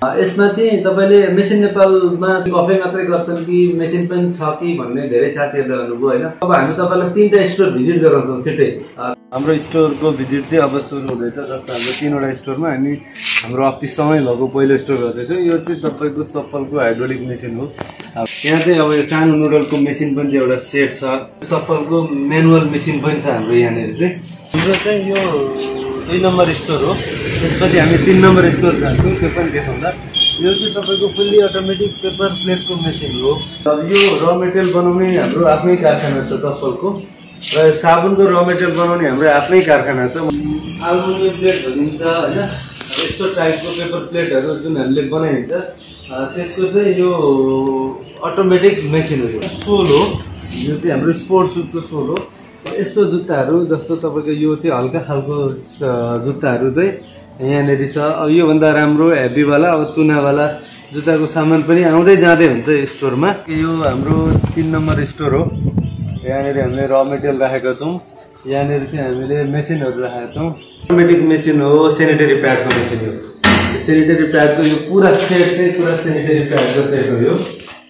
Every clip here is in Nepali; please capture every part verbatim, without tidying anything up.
यसमा चाहिँ तपाईले मेसिन नेपालमा अफै मात्रै गर्छन् कि मेसिन पनि छ कि भन्ने धेरै साथीहरुले भन्नुभयो हैन। अब हामी तपाईलाई तीनटा स्टोर भिजिट गराउँछौं छिटै। हाम्रो स्टोरको भिजिट चाहिँ अब सुरु हुँदैछ। जस्तो हाम्रो तीनवटा स्टोरमा हामी हाम्रो अफिससँगै भएको पहिलो स्टोर गर्दैछौँ। यो चाहिँ तपाईको चप्पलको हाइड्रोलिक मेसिन हो। यहाँ चाहिँ अब यो सानो नुडलको मेसिन पनि चाहिँ एउटा सेट छ। चप्पलको म्यानुअल मेसिन पनि छ हाम्रो यहाँनिर चाहिँ। हाम्रो चाहिँ यो दुई नम्बर स्टोर हो। त्यसपछि हामी तीन नम्बर स्टोर जान्छौँ, त्यो पनि देखाउँदा। यो चाहिँ तपाईको फुल्ली अटोमेटिक पेपर प्लेटको मेसिन हो। अब यो र मेटेरियल बनाउने हाम्रो आफ्नै कारखाना छ चप्पलको, र साबुनको र मेटेरियल बनाउने हाम्रो आफ्नै कारखाना छ। एल्युमिनियम प्लेट भनिन्छ हैन, यस्तो टाइपको पेपर प्लेटहरू जुन हामीले बनाइन्छ त्यसको चाहिँ यो अटोमेटिक मेसिन हो। यो सोल हो, यो चाहिँ हाम्रो स्पोर्ट्स सुजको सोल हो। यस्तो जुत्ताहरू जस्तो तपाईको यो चाहिँ हल्का खालको जुत्ताहरू चाहिँ यहाँनिर छ। अब योभन्दा राम्रो हेभीवाला अब तुनावाला जुत्ताको सामान पनि आउँदै जाँदै हुन्छ स्टोरमा। यो हाम्रो तीन नम्बर स्टोर हो। यहाँनिर हामीले र मेटेरियल राखेका छौँ। यहाँनिर चाहिँ हामीले मेसिनहरू राखेका छौँ। अटोमेटिक मेसिन हो, सेनिटरी प्याडको मेसिन हो। सेनिटरी प्याडको यो पुरा सेट चाहिँ पुरा सेनिटरी प्याडको सेट हो यो।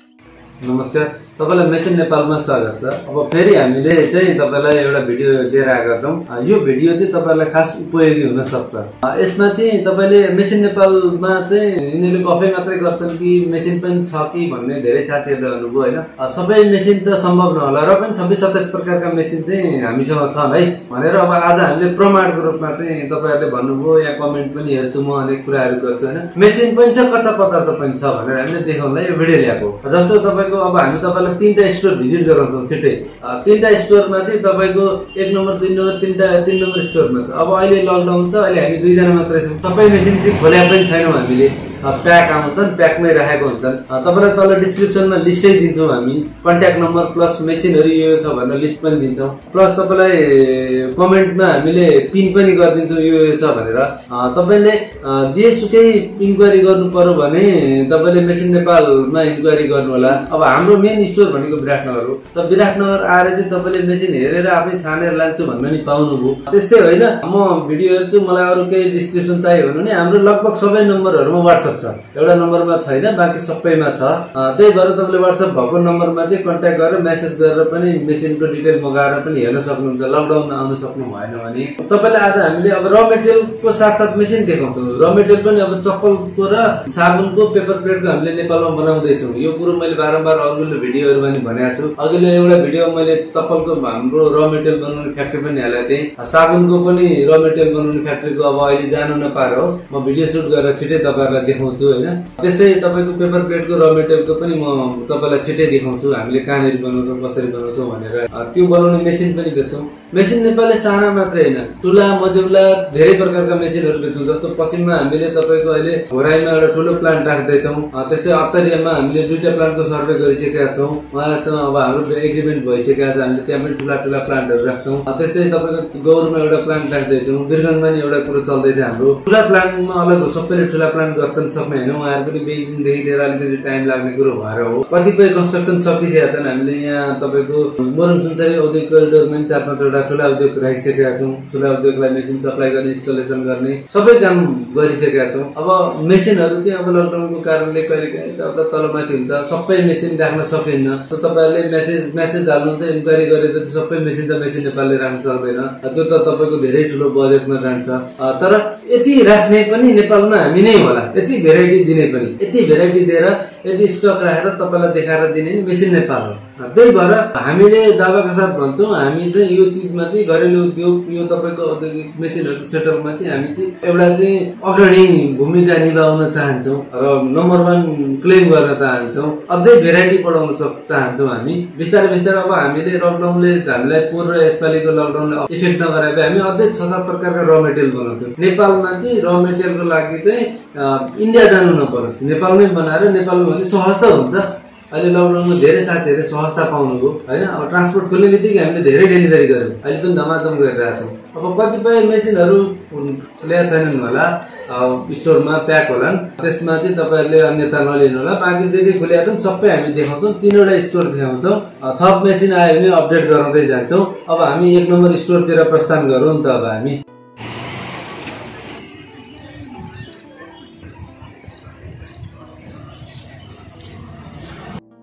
नमस्कार, तपाईलाई मेसिन नेपालमा स्वागत छ। अब फेरि हामीले चाहिँ तपाईलाई एउटा भिडियो लिएर आएका छौँ। यो भिडियो चाहिँ तपाईलाई खास उपयोगी हुन सक्छ। यसमा चाहिँ तपाईले मेसिन नेपालमा चाहिँ यिनीहरूले कफै मात्रै गर्छन् कि मेसिन पनि छ कि भन्ने धेरै साथीहरुले भन्नुभयो हैन। सबै मेसिन त सम्भव नहोला, र पनि छब्बीस सत्ताइस प्रकारका मेसिन चाहिँ हामीसँग छन् है भनेर अब आज हामीले प्रमाणको रूपमा चाहिँ तपाईहरुले भन्नुभयो। यहाँ कमेन्ट पनि हेर्छु म, अनेक कुराहरू गर्छु हैन। मेसिन पनि छ, कच्चा पदार्थ पनि छ भनेर हामीले देखाउनलाई यो भिडियो ल्याएको। जस्तो तपाईको अब हामी तपाईलाई तीनटा स्टोर भिजिट गराउँछौँ छिटै। तीनटा स्टोरमा चाहिँ तपाईको एक नम्बर दुई नम्बर तीनटा तीन नम्बर स्टोरमा छ। अब अहिले लकडाउन छ, अहिले हामी दुईजना मात्रै छौँ। सबै मेसिन चाहिँ खोल्या पनि छैनौँ हामीले, प्याक आउँछन्, प्याकमै राखेको हुन्छन्। तपाईलाई तल डिस्क्रिप्सनमा लिस्टै दिन्छौँ हामी, कन्ट्याक्ट नम्बर प्लस मेसिनहरू यो छ भनेर लिस्ट पनि दिन्छौँ। प्लस तपाईलाई कमेन्टमा हामीले पिन पनि गरिदिन्छौँ यो छ भनेर। तपाईले जेसुकै इन्क्वायरी गर्नु पर्यो भने तपाईले मेसिन नेपालमा इन्क्वायरी गर्नु होला। अब हाम्रो मेन स्टोर भनेको विराटनगर हो। त विराटनगर आएर चाहिँ तपाईले मेसिन हेरेर आफै छानेर लान्छु भन्नु नि पाउनुभयो। त्यस्तै होइन, म भिडियो हेर्छु, मलाई अरू केही डिस्क्रिप्सन चाहियो भने नि हाम्रो लगभग सबै नम्बरहरूमा वाट्सएप छ। एउटा नम्बरमा छैन, बाँकी सबैमा छ। त्यही भएर तपाईँले वाट्सएप भएको नम्बरमा चाहिँ कन्ट्याक्ट गरेर मेसेज गरेर पनि मेसिनको डिटेल मगाएर पनि हेर्न सक्नुहुन्छ। लकडाउनमा आउन सक्नु भएन भने तपाईँले आज हामीले अब र मेटेरियलको साथसाथ मेसिन देखाउँछौँ। र मेटेरियल पनि अब चप्पलको र साबुनको पेपर प्लेटको हामीले नेपालमा बनाउँदैछौँ। यो कुरो मैले बारम्बार अघिल्लो भिडियोहरूमा नि भनेको छु। अघिल्लो एउटा भिडियो मैले चप्पलको हाम्रो र मेटेरियल बनाउने फ्याक्ट्री पनि हालेको थिएँ। साबुनको पनि र मेटेरियल बनाउने फ्याक्ट्रीको अब अहिले जानु नपाएर हो, म भिडियो सुट गरेर छिटै तपाईँहरूलाई देखाउँछु होइन। त्यस्तै तपाईँको पेपर प्लेटको र मेटेरियलको पनि म तपाईँलाई छिटै देखाउँछु हामीले कहाँनिर बनाउँछौँ, कसरी बनाउँछौँ भनेर। त्यो बनाउने मेसिन पनि बेच्छौँ। मेसिन नेपालले साना मात्रै होइन, ठुला मझौला धेरै प्रकारका मेसिनहरू बेच्छौँ। जस्तो पश्चिममा हामीले तपाईँको अहिले घोराईमा एउटा ठुलो प्लान्ट राख्दैछौँ। त्यस्तै अत्तरियामा हामीले दुईटा प्लान्टको सर्वे गरिसकेका छौँ। उहाँसँग अब हाम्रो एग्रिमेन्ट भइसकेका छ, हामीले त्यहाँ पनि ठुला ठुला प्लान्टहरू राख्छौँ। त्यस्तै तपाईँको गौरमा एउटा प्लान्ट राख्दैछौँ। वीरगन्जमा नि एउटा कुरो चल्दैछ हाम्रो। ठुला प्लान्टमा अलग हो, सबैले ठुला प्लान्ट गर्छन् सक्ने होइन। उहाँहरू पनि केही दिनदेखि लिएर अलिकति टाइम लाग्ने कुरो भएर हो। कतिपय कन्स्ट्रक्सन सकिसकेका छन्। हामीले यहाँ तपाईँको मोरङ सुनसरी औद्योगिक करिडोरमा पनि चार पाँचवटा ठुला उद्योग राखिसकेका छौँ। ठुला उद्योगलाई मेसिन सप्लाई गर्ने, इन्स्टलेसन गर्ने सबै काम गरिसकेका छौँ। अब मेसिनहरू चाहिँ अब लकडाउनको कारणले कहिले काहीँ तलमाथि हुन्छ, सबै मेसिन राख्न सकिन्न। तपाईँहरूले मेसेज मेसेज हाल्नुहुन्छ, इन्क्वायरी गरे जति सबै मेसिन त मेसिन नेपालले राख्न सक्दैन। त्यो त तपाईँको धेरै ठुलो बजेटमा जान्छ। तर यति राख्ने पनि नेपालमा हामी नै होला, यति भेराइटी दिने पनि, यति भेराइटी दिएर यदि स्टक राखेर तपाईँलाई देखाएर दिने मेसिन नेपाल हो। त्यही भएर हामीले दावाका साथ भन्छौँ, हामी चाहिँ यो चिजमा चाहिँ घरेलु उद्योग, यो तपाईँको औद्योगिक मेसिनहरूको सेटअपमा चाहिँ हामी चाहिँ एउटा चाहिँ अग्रणी भूमिका निभाउन चाहन्छौँ र नम्बर वान क्लेम गर्न चाहन्छौँ। अझै भेराइटी बढाउन चाहन्छौँ हामी। बिस्तारै बिस्तारै अब हामीले लकडाउनले हामीलाई पूर्व यसपालिको लकडाउनले इफेक्ट नगराए हामी अझै छ सात प्रकारका र मेटेरियल बनाउँछौँ। नेपालमा चाहिँ र मेटेरियलको लागि चाहिँ इन्डिया जानु नपरोस्, नेपालमै बनाएर नेपालमा भने सहज त हुन्छ। अहिले लकडाउनमा धेरै साथीहरूले सहजता पाउनुभयो होइन। अब ट्रान्सपोर्ट खोल्ने बित्तिकै हामीले धेरै डेलिभरी गर्यौँ, अहिले पनि धमाधम गरिरहेछौँ। अब कतिपय मेसिनहरू ल्याएको छैनन् होला, स्टोरमा प्याक होलान्, त्यसमा चाहिँ तपाईँहरूले अन्यथा नलिनु होला। बाँकी जे जे खुलेका छन् सबै हामी देखाउँछौँ। तीनवटा स्टोर देखाउँछौँ। थप मेसिन आयो भने अपडेट गराउँदै जान्छौँ। अब हामी एक नम्बर स्टोरतिर प्रस्थान गरौँ नि त। अब हामी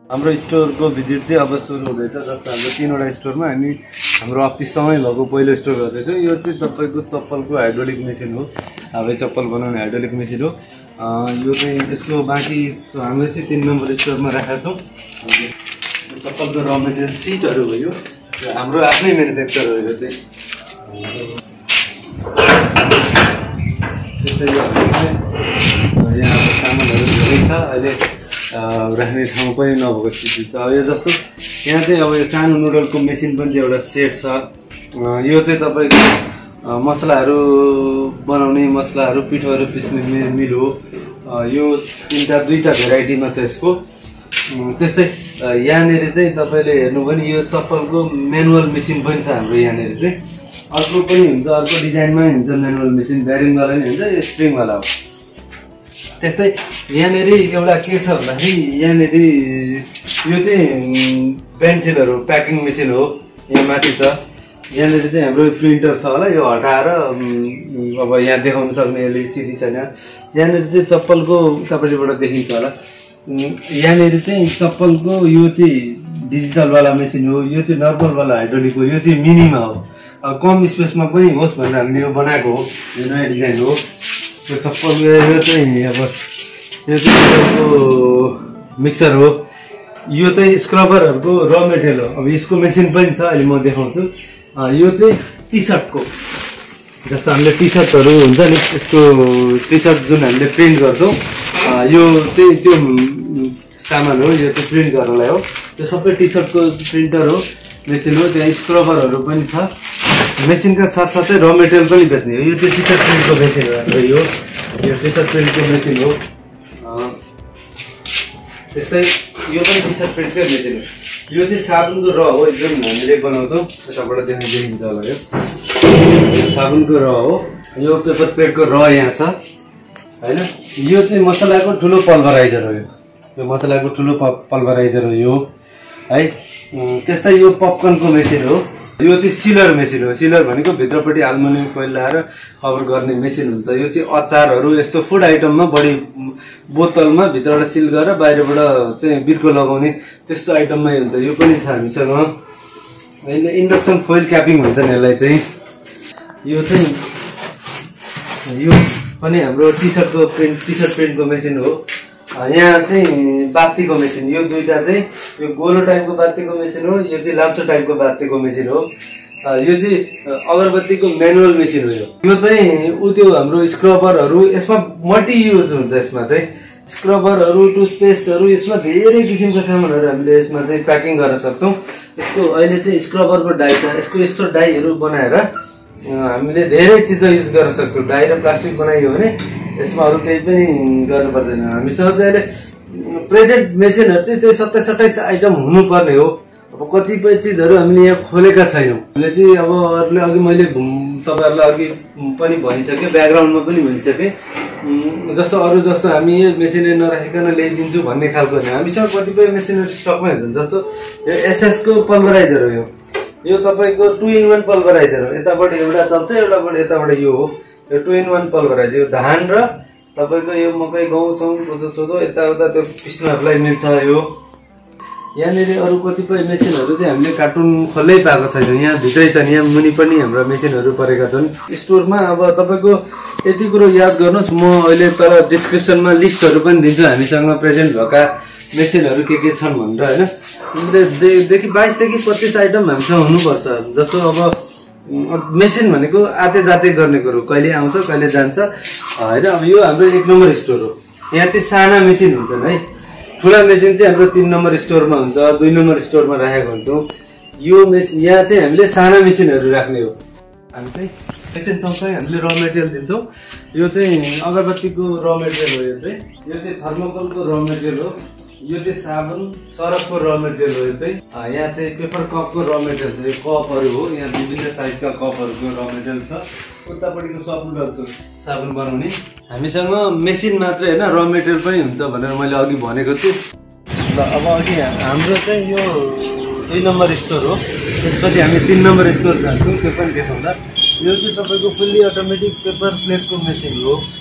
हाम्रो स्टोरको भिजिट चाहिँ अब सुरु हुँदैछ। जस्तो हाम्रो तीनवटा स्टोरमा हामी हाम्रो अफिससँगै भएको पहिलो स्टोर गर्दैछौँ। यो चाहिँ तपाईँको चप्पलको हाइड्रोलिक मेसिन हो, हावाई चप्पल बनाउने हाइड्रोलिक मेसिन हो। यो चाहिँ यसको बाँकी हाम्रो चाहिँ तिन नम्बर स्टोरमा राखेका छौँ। चप्पलको र मेटेरियल सिटहरू भयो, हाम्रो आफ्नै म्यानुफ्याक्चर हो यो चाहिँ। त्यस्तै यो यहाँ अब सामानहरू धेरै छ, अहिले राख्ने ठाउँ पनि नभएको स्थिति छ। अब यो जस्तो यहाँ चाहिँ अब यो सानो नुडलको मेसिन पनि चाहिँ एउटा सेट छ। यो चाहिँ तपाईँको मसलाहरू बनाउने, मसलाहरू पिठोहरू पिस्ने मिल हो। यो तिनवटा दुईवटा भेराइटीमा छ यसको। त्यस्तै यहाँनिर चाहिँ तपाईँले हेर्नु भने यो चप्पलको म्यानुअल मेसिन पनि छ हाम्रो यहाँनिर चाहिँ। अर्को पनि हुन्छ, अर्को डिजाइनमै हुन्छ म्यानुअल मेसिन, ब्यारिङवाला पनि हुन्छ, यो स्प्रिङवाला हो। त्यस्तै यहाँनिर एउटा के छ भन्दाखेरि यहाँनिर यो चाहिँ पेन्सिलहरू प्याकिङ मेसिन हो, यहाँ माथि छ। यहाँनिर चाहिँ हाम्रो प्रिन्टर छ होला, यो हटाएर अब यहाँ देखाउन सक्ने यसले स्थिति छैन। यहाँनिर चाहिँ चप्पलको उतापट्टिबाट देखिन्छ होला। यहाँनिर चाहिँ चप्पलको यो चाहिँ डिजिटलवाला मेसिन हो, यो चाहिँ नर्मलवाला हाइड्रोलिक हो, यो चाहिँ मिनीमा हो। अब कम स्पेसमा पनि होस् भनेर हामीले यो बनाएको हो, यो नयाँ डिजाइन हो। यो चप्पल यो चाहिँ अब यो चाहिँ मिक्सर हो। यो चाहिँ स्क्रबरहरूको र मेटेरियल हो। अब यसको मेसिन पनि छ, अहिले म देखाउँछु। यो चाहिँ टी सर्टको, जस्तो हामीले टी सर्टहरू हुन्छ नि, यसको टी सर्ट जुन हामीले प्रिन्ट गर्छौँ, यो चाहिँ त्यो सामान हो। यो चाहिँ प्रिन्ट गर्नलाई हो, त्यो सबै टी सर्टको प्रिन्टर हो, मेसिन हो। त्यहाँ स्क्रबरहरू पनि छ। मेसिनका साथसाथै र मेटेरियल पनि बेच्ने हो। यो चाहिँ टी सर्ट प्रिन्टको मेसिन हो हाम्रो, यो यो टी सर्ट प्रिन्टको मेसिन हो। त्यस्तै यो पनि टी सर्ट प्रिन्टकै मेसिन हो। यो चाहिँ साबुनको र हो, एकदम हामीले बनाउँछौँ। यताबाट देख्न देखिन्छ होला, यो साबुनको र हो। यो पेपर प्लेटको र यहाँ छ होइन। यो चाहिँ मसलाको ठुलो पल्भराइजर हो। यो मसलाको ठुलो पल्भराइजर हो यो है। त्यस्तै यो पपकर्नको मेसिन हो। यो चाहिँ सिलर मेसिन हो। सिलर भनेको भित्रपट्टि एल्युमिनियम फोइल लगाएर कभर गर्ने मेसिन हुन्छ। यो चाहिँ अचारहरू यस्तो फुड आइटममा बढी बोतलमा भित्रबाट सिल गरेर बाहिरबाट चाहिँ बिर्को लगाउने त्यस्तो आइटममै हुन्छ। यो पनि छ हामीसँग। अहिले इन्डक्सन फोइल क्यापिङ भन्छ नि यसलाई चाहिँ। यो चाहिँ यो पनि हाम्रो टी सर्टको प्रिन्ट टी सर्ट प्रिन्टको मेसिन हो। यहाँ चाहिँ बातीको मेसिन, यो दुईटा चाहिँ यो गोलो टाइपको बातीको मेसिन हो, यो चाहिँ लाम्चो टाइपको बातीको मेसिन हो। यो चाहिँ अगरबत्तीको म्यानुअल मेसिन हो। यो चाहिँ उ त्यो हाम्रो स्क्रबरहरू, यसमा मल्टी युज हुन्छ। यसमा चाहिँ स्क्रबरहरू, टुथपेस्टहरू, यसमा धेरै किसिमको सामानहरू हामीले यसमा चाहिँ प्याकिङ गर्न सक्छौँ। यसको अहिले चाहिँ स्क्रबरको डाई छ। यसको यस्तो डाईहरू बनाएर हामीले धेरै चिज युज गर्न सक्छौँ। डाई र प्लास्टिक बनाइयो भने यसमा अरू केही पनि गर्नु पर्दैन। हामीसँग चाहिँ अहिले प्रेजेन्ट मेसिनहरू चाहिँ त्यो सत्ताइस सत्ताइस आइटम हुनुपर्ने हो। अब कतिपय चिजहरू हामीले यहाँ खोलेका छैनौँ। हामीले चाहिँ अब अरूले अघि मैले तपाईँहरूलाई अघि पनि भनिसकेँ, ब्याकग्राउन्डमा पनि भनिसकेँ। जस्तो अरू जस्तो हामी यो मेसिनहरू नराखिकन ल्याइदिन्छु भन्ने खालको होइन। हामीसँग कतिपय मेसिनहरू स्टकमै हुन्छ। जस्तो यो एसएसको पल्भराइजर हो। यो यो तपाईँको टु इन वान पल्भराइजर हो। यताबाट एउटा चल्छ, एउटाबाट यताबाट यो हो। यो टु इन वान पल्भराइजर, यो धान र तपाईँको यो मकै, गहुँ सहुँ, कोदो सोदो यताउता त्यो पिस्नहरूलाई मिल्छ। यो यहाँनिर अरू कतिपय मेसिनहरू चाहिँ हामीले कार्टुन खोल्लै पाएको छैन। यहाँ भित्रै छन्, यहाँ मुनि पनि हाम्रा मेसिनहरू परेका छन् स्टोरमा। अब तपाईँको यति कुरो याद गर्नुहोस्, म अहिले तल डिस्क्रिप्सनमा लिस्टहरू पनि दिन्छु हामीसँग प्रेजेन्ट भएका मेसिनहरू के के छन् भनेर होइन। देखि बाइसदेखि पच्चिस आइटम हामीसँग हुनुपर्छ। जस्तो अब मेसिन भनेको आते जाते गर्ने कुरो, कहिले आउँछ कहिले जान्छ होइन। अब यो हाम्रो एक नम्बर स्टोर हो। यहाँ चाहिँ साना मेसिन हुन्छन् है। ठुला मेसिन चाहिँ हाम्रो तीन नम्बर स्टोरमा हुन्छ, दुई नम्बर स्टोरमा राखेको हुन्छौँ। यो मेसिन यहाँ चाहिँ हामीले साना मेसिनहरू राख्ने हो। हामी चाहिँ मेसिन सँगसँगै हामीले र मेटेरियल दिन्छौँ। यो चाहिँ अगरबत्तीको र मेटेरियल हो। यो चाहिँ यो चाहिँ थर्मोकोलको र मेटेरियल हो। यो चाहिँ साबुन सरफको र मेटेरियल हो। यो चाहिँ यहाँ चाहिँ पेपर कपको र मेटेरियल छ। यो कपहरू हो, यहाँ विभिन्न साइजका कपहरूको र मेटेरियल छ। उतापट्टिको सपुटहरू साबुन बनाउने। हामीसँग मेसिन मात्रै होइन, र मेटेरियल पनि हुन्छ भनेर मैले अघि भनेको थिएँ। ल अब अघि हाम्रो चाहिँ यो दुई नम्बर स्टोर हो। त्यसपछि हामी तीन नम्बर स्टोर जान्छौँ, त्यो पनि देखाउँदा। यो चाहिँ तपाईँको फुल्ली अटोमेटिक पेपर प्लेटको मेसिन हो।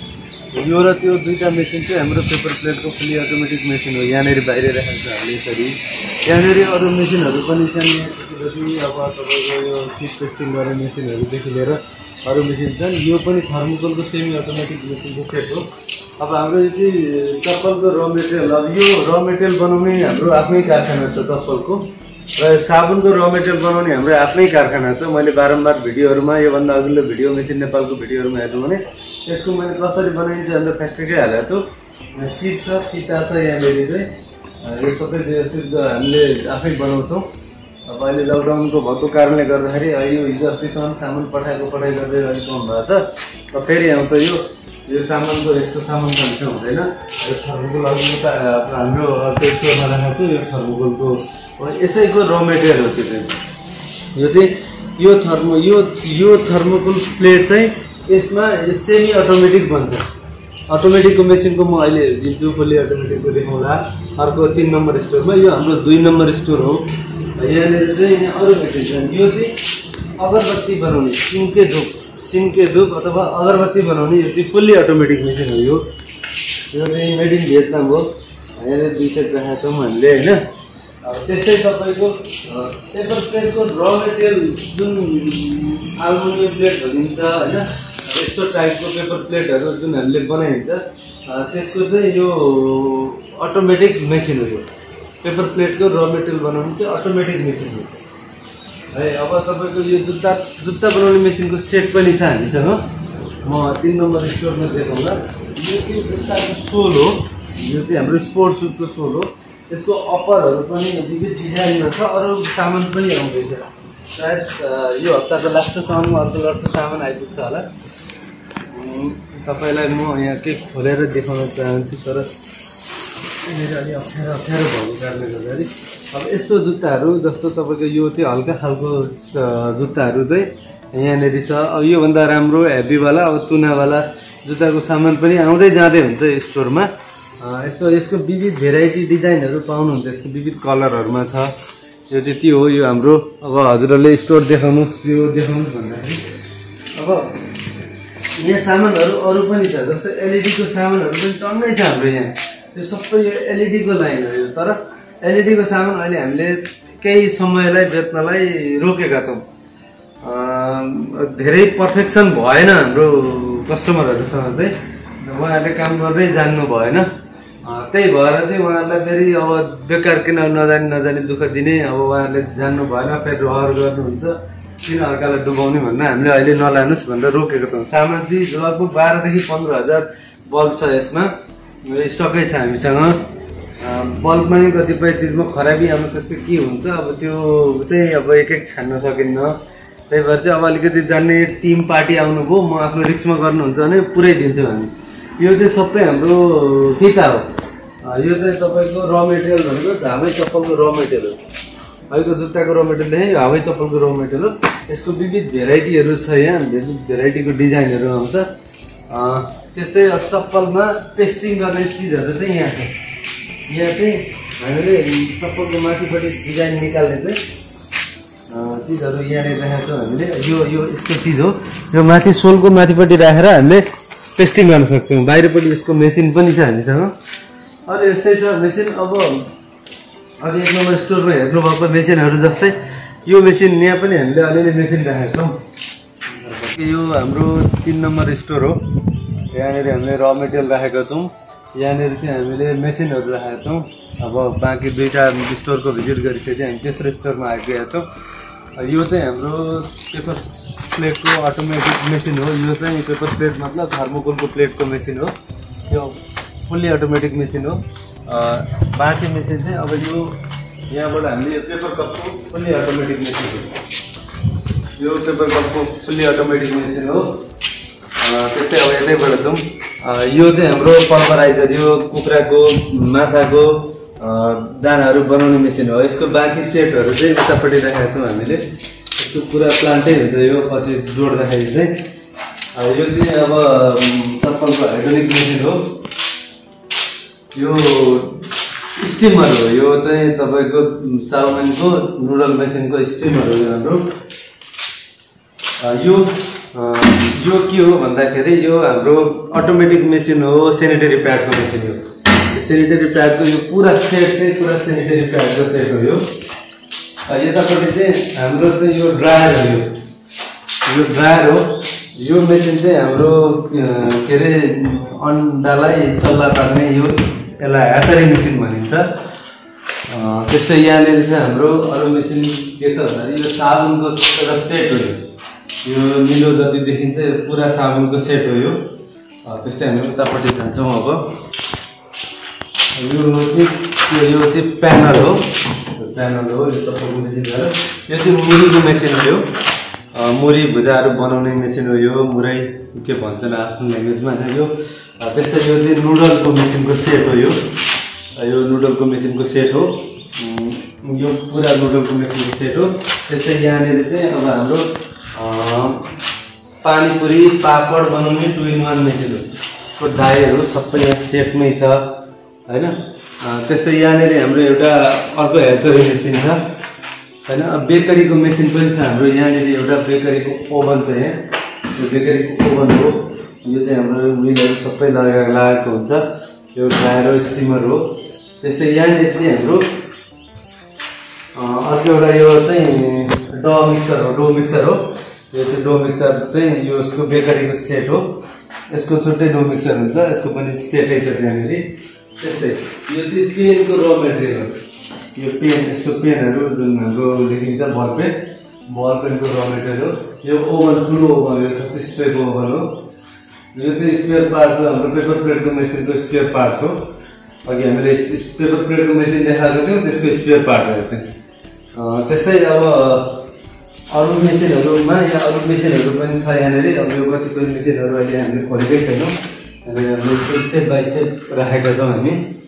यो र त्यो दुईटा मेसिन चाहिँ हाम्रो पेपर प्लेटको फुल्ली अटोमेटिक मेसिन हो। यहाँनिर बाहिर राखेको छ हामीले यसरी। यहाँनिर अरू मेसिनहरू पनि छन्, अब तपाईँको यो सिट पेस्टिङ गर्ने मेसिनहरूदेखि लिएर अरू मेसिन छन्। यो पनि थर्मोकोलको सेमी अटोमेटिक मेसिनको सेट हो। अब हाम्रो यो चाहिँ चप्पलको र मेटेरियल, अब यो र मेटेरियल बनाउने हाम्रो आफ्नै कारखाना छ चप्पलको, र साबुनको र मेटेरियल बनाउने हाम्रो आफ्नै कारखाना छ। मैले बारम्बार भिडियोहरूमा, योभन्दा अघिल्लो भिडियो मेसिन नेपालको भिडियोहरूमा हेर्नु भने त्यसको मैले कसरी बनाइन्छ भनेर फ्याक्ट्रीकै हालेको छु। सिट छ, सिटा छ यहाँनिर चाहिँ। यो सबै सिट हामीले आफै बनाउँछौँ। अब अहिले लकडाउनको भएको कारणले गर्दाखेरि यो हिजो अस्तिसम्म सामान पठाएको पठाइ गर्दै अलिक कम भएको छ। र फेरि आउँछ यो यो सामानको यस्तो सामान पनि हुँदैन। यो थर्मोकोल अघि त हाम्रो स्टोरमा राखेको छु। यो थर्मोकोलको यसैको र मेटेरियल हो। त्यो चाहिँ यो चाहिँ यो थर्मो यो यो थर्मोकोल प्लेट चाहिँ यसमा सेमी अटोमेटिक बन्छ। अटोमेटिकको मेसिनको म अहिले दिन्छु, फुल्ली अटोमेटिकको देखाउँला अर्को तीन नम्बर स्टोरमा। यो हाम्रो दुई नम्बर स्टोर हो। यहाँनिर चाहिँ यहाँ अरू मेसिन छन्। यो चाहिँ अगरबत्ती बनाउने सिमके धुप सिमके धुप अथवा अगरबत्ती बनाउने यो चाहिँ फुल्ली अटोमेटिक मेसिन हो। यो यो चाहिँ मेड इन भियतनाम हो। यहाँनिर दुई सेट राखेका छौँ हामीले होइन। अब त्यस्तै तपाईँको पेपर प्लेटको र मेटेरियल जुन एल्युमिनियम प्लेट भनिन्छ होइन, यस्तो टाइपको पेपर प्लेटहरू जुन हामीले बनाइन्छ त्यसको चाहिँ यो अटोमेटिक मेसिन हो। यो पेपर प्लेटको र मेटेरियल बनाउने चाहिँ अटोमेटिक मेसिन हो है। अब तपाईँको यो जुत्ता जुत्ता बनाउने मेसिनको सेट पनि छ हामीसँग। म तिन नम्बर स्टोरमा देखाउँदा यो चाहिँ जुत्ताको सोल हो। यो चाहिँ हाम्रो स्पोर्ट्स सुजको सोल हो। यसको अप्परहरू पनि विविध डिजाइनमा छ, अरू सामान पनि आउँदैछ। सायद यो हप्ताको लास्टसम्म अर्को अर्को सामान आइपुग्छ होला। तपाईँलाई म यहाँ केही खोलेर देखाउन चाहन्छु, तर यहाँनिर अलि अप्ठ्यारो अप्ठ्यारो भएको कारणले गर्दाखेरि अब यस्तो जुत्ताहरू जस्तो तपाईँको यो चाहिँ हल्का खालको जुत्ताहरू चाहिँ यहाँनिर छ। अब योभन्दा राम्रो हेभीवाला अब तुनावाला जुत्ताको सामान पनि आउँदै जाँदै हुन्छ स्टोरमा। यस्तो यसको विविध भेराइटी डिजाइनहरू पाउनुहुन्छ। यसको विविध कलरहरूमा छ। यो चाहिँ त्यो हो। यो हाम्रो अब हजुरहरूले स्टोर देखाउनुहोस्, यो देखाउनुहोस् भन्दाखेरि अब यहाँ सामानहरू अरू पनि छ। जस्तै एलइडीको सामानहरू पनि टन्नै छ हाम्रो यहाँ। त्यो सबै यो एलइडीको लाइन हो। तर एलइडीको सामान अहिले हामीले केही समयलाई बेच्नलाई रोकेका छौँ। धेरै पर्फेक्सन भएन हाम्रो कस्टमरहरूसँग चाहिँ, उहाँहरूले काम गर्दै जान्नु भएन। त्यही भएर चाहिँ उहाँहरूलाई फेरि अब बेकार किन नजानी नजानी दुःख दिने, अब उहाँहरूले जान्नु भएन, फेरि रहर गर्नुहुन्छ, किन अर्कालाई डुबाउने भनेर हामीले अहिले नलानुहोस् भनेर रोकेको छौँ। सामान चाहिँ लगभग बाह्रदेखि पन्ध्र हजार बल्ब छ यसमा, स्टकै छ हामीसँग। बल्बमा नै कतिपय चिजमा खराबी आउन सक्छ, के हुन्छ अब त्यो चाहिँ अब एक एक छान्न सकिन्न। त्यही भएर चाहिँ अब अलिकति जान्ने टिम पार्टी आउनुभयो, म आफ्नो रिक्समा गर्नुहुन्छ भने पुरै दिन्छु हामी। यो चाहिँ सबै हाम्रो फिता हो। यो चाहिँ तपाईँको र मेटेरियल भनेको हावै चप्पलको र मेटेरियल हो। अहिलेको जुत्ताको र मेटेरियल चाहिँ हावै चप्पलको र मेटेरियल हो। यसको विविध भेराइटीहरू छ। यहाँ विविध भेराइटीको डिजाइनहरू आउँछ। त्यस्तै चप्पलमा पेस्टिङ गर्ने चिजहरू चाहिँ यहाँ छ। यहाँ चाहिँ हामीले चप्पलको माथिपट्टि डिजाइन निकाल्ने चाहिँ चिजहरू यहाँनिर राखेको छौँ हामीले। यो यो यस्तो चिज हो। यो माथि सोलको माथिपट्टि राखेर हामीले पेस्टिङ गर्न सक्छौँ। बाहिरपट्टि यसको मेसिन पनि छ हामीसँग। अरू यस्तै छ मेसिन। अब अघि एक नम्बर स्टोरमा हेर्नुभएको मेसिनहरू जस्तै यो मेसिन यहाँ पनि हामीले अलिअलि मेसिन राखेको छौँ। यो हाम्रो तिन नम्बर स्टोर हो। यहाँनिर हामीले र मेटेरियल राखेका छौँ। यहाँनिर चाहिँ हामीले मेसिनहरू राखेका छौँ। अब बाँकी दुईवटा स्टोरको भिजिट गरेपछि चाहिँ हामी तेस्रो स्टोरमा आइपुगेका छौँ। यो चाहिँ हाम्रो पेपर प्लेटको अटोमेटिक मेसिन हो। यो चाहिँ पेपर प्लेट मतलब थर्मोकोलको प्लेटको मेसिन हो। यो फुल्ली अटोमेटिक मेसिन हो। बाँकी मेसिन चाहिँ अब यो यहाँबाट हामीले यो पेपर कपको फुल्ली अटोमेटिक मेसिन हो। यो पेपर कपको फुल्ली अटोमेटिक मेसिन हो। त्यस्तै अब यतैबाट जाउँ। यो चाहिँ हाम्रो पल्भराइजर, यो कुखुराको माछाको दानाहरू बनाउने मेसिन हो। यसको बाँकी सेटहरू चाहिँ उतापट्टि राखेका छौँ हामीले। यसको पुरा प्लान्टै हुन्छ यो पछि जोड्दाखेरि चाहिँ। यो चाहिँ अब चप्पलको हाइड्रोलिक मेसिन हो। यो स्टिमर हो। यो चाहिँ तपाईँको चाउमिनको नुडल मेसिनको स्टिमर हो हाम्रो। यो यो के हो भन्दाखेरि यो हाम्रो अटोमेटिक मेसिन हो, सेनिटरी प्याडको मेसिन हो। सेनिटरी प्याडको यो पुरा सेट चाहिँ पुरा सेनिटरी प्याडको सेट हो। यो यतापट्टि चाहिँ हाम्रो चाहिँ यो ड्रायर हो। यो यो ड्रायर हो। यो मेसिन चाहिँ हाम्रो के अरे अन्डालाई चल्ला पार्ने यो यसलाई ह्याचरी मेसिन भनिन्छ। त्यस्तै यहाँनिर चाहिँ हाम्रो अरू मेसिन के छ भन्दाखेरि यो साबुनको एउटा सेट हो। यो निलो जति देखिन्छ यो पुरा साबुनको सेट हो। यो त्यस्तै हामी उतापट्टि जान्छौँ। अब यो चाहिँ यो चाहिँ प्यानल हो। प्यानल हो यो तपाईँको मेसिन हो। यो चाहिँ मुरीको मेसिन हो। यो मुरी भुजाहरू बनाउने मेसिन हो। यो मुरै के भन्छन् आफ्नो ल्याङ्ग्वेजमा होइन। यो त्यस्तै यो चाहिँ नुडलको मेसिनको सेट हो। यो यो नुडलको मेसिनको सेट हो। यो पुरा नुडलको मेसिनको सेट हो। त्यस्तै यहाँनिर चाहिँ अब हाम्रो पानीपुरी पापड बनाउने टु इन वान मेसिन हो। यसको डाइहरू सबै यहाँ सेटमै छ होइन। त्यस्तै यहाँनिर हाम्रो एउटा अर्को हेचरी मेसिन छ होइन। बेकरीको मेसिन पनि छ हाम्रो यहाँनिर। एउटा बेकरीको ओभन छ यहाँ। यो बेकरीको ओभन हो। यो चाहिँ हाम्रो व्हिलहरू सबै लगाएर लागेको हुन्छ। यो ड्रायर हो, स्टिमर हो। त्यस्तै यहाँनिर चाहिँ हाम्रो अर्को एउटा यो चाहिँ डो मिक्सर हो। डो मिक्सर हो। यो चाहिँ डो मिक्सर चाहिँ यो यसको बेकरीको सेट हो। यसको छुट्टै डो मिक्सर हुन्छ। यसको पनि सेटै छ त्यहाँनिर। त्यस्तै यो चाहिँ पेनको र मेटेरियल हो। यो पेन यस्तो पेनहरू जुन हाम्रो देखिन्छ बल पेन बल पेनको र मेटेरियल हो। यो ओभन ठुलो ओभन हो। छत्तिस ट्रेको ओभन हो। यो चाहिँ स्पेयर पार्ट्स हो। हाम्रो पेपर प्लेटको मेसिनको स्पेयर पार्ट्स हो। अघि हामीले पेपर प्लेटको मेसिन देखाएको थियौँ त्यसको स्पेयर पार्ट हो चाहिँ। त्यस्तै अब अरू मेसिनहरूमा यहाँ अरू मेसिनहरू पनि छ यहाँनिर। अब यो कतिपय मेसिनहरू अहिले हामीले खोलेकै छैनौँ। हामीले स्टेप बाई स्टेप राखेका छौँ हामी।